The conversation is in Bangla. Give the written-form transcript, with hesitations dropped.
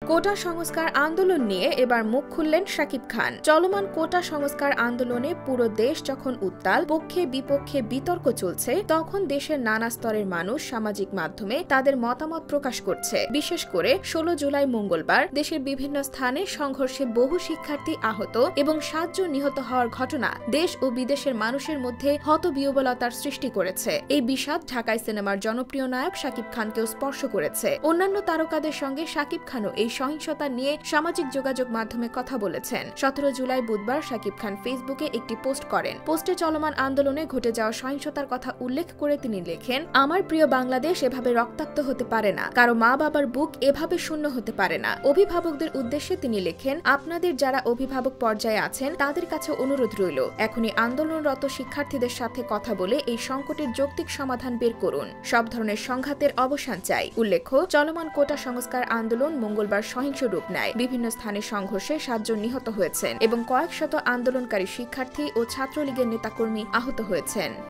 কোটা সংস্কার আন্দোলন নিয়ে এবার মুখ খুললেন শাকিব খান। চলমান কোটা সংস্কার আন্দোলনে পুরো দেশ যখন উত্তাল, পক্ষে বিপক্ষে বিতর্ক চলছে, তখন দেশের নানা স্তরের মানুষ সামাজিক মাধ্যমে তাদের মতামত প্রকাশ করছে। বিশেষ করে 16 জুলাই মঙ্গলবার দেশের বিভিন্ন স্থানে সংঘর্ষে বহু শিক্ষার্থী আহত এবং 7 জন নিহত হওয়ার ঘটনা দেশ ও বিদেশের মানুষের মধ্যে হতবিহ্বলতার সৃষ্টি করেছে। এই বিষাদ ঢাকায় সিনেমার জনপ্রিয় নায়ক শাকিব খানকেও স্পর্শ করেছে। অন্যান্য তারকাদের সঙ্গে শাকিব খানও এই সহিংসতা নিয়ে সামাজিক যোগাযোগ মাধ্যমে কথা বলেছেন। 17 জুলাই বুধবার শাকিব খান ফেসবুকে একটি পোস্ট করেন। পোস্টে চলমান আন্দোলনে ঘটে যাওয়া সহিংসতার কথা উল্লেখ করে তিনি লেখেন, আমার প্রিয় বাংলাদেশ এভাবে রক্তাক্ত হতে পারে না, কারো মা বাবার বুক এভাবে শূন্য হতে পারে না। অভিভাবকদের উদ্দেশ্যে তিনি লেখেন, আপনাদের যারা অভিভাবক পর্যায়ে আছেন তাদের কাছে অনুরোধ রইল, এখনই আন্দোলনরত শিক্ষার্থীদের সাথে কথা বলে এই সংকটের যৌক্তিক সমাধান বের করুন। সব ধরনের সংঘাতের অবসান চাই। উল্লেখ্য, চলমান কোটা সংস্কার আন্দোলন মঙ্গলবার সহিংস রূপ নেয়। বিভিন্ন স্থানে সংঘর্ষে 7 জন নিহত হয়েছেন এবং কয়েক শত আন্দোলনকারী শিক্ষার্থী ও ছাত্রলীগের নেতাকর্মী আহত হয়েছেন।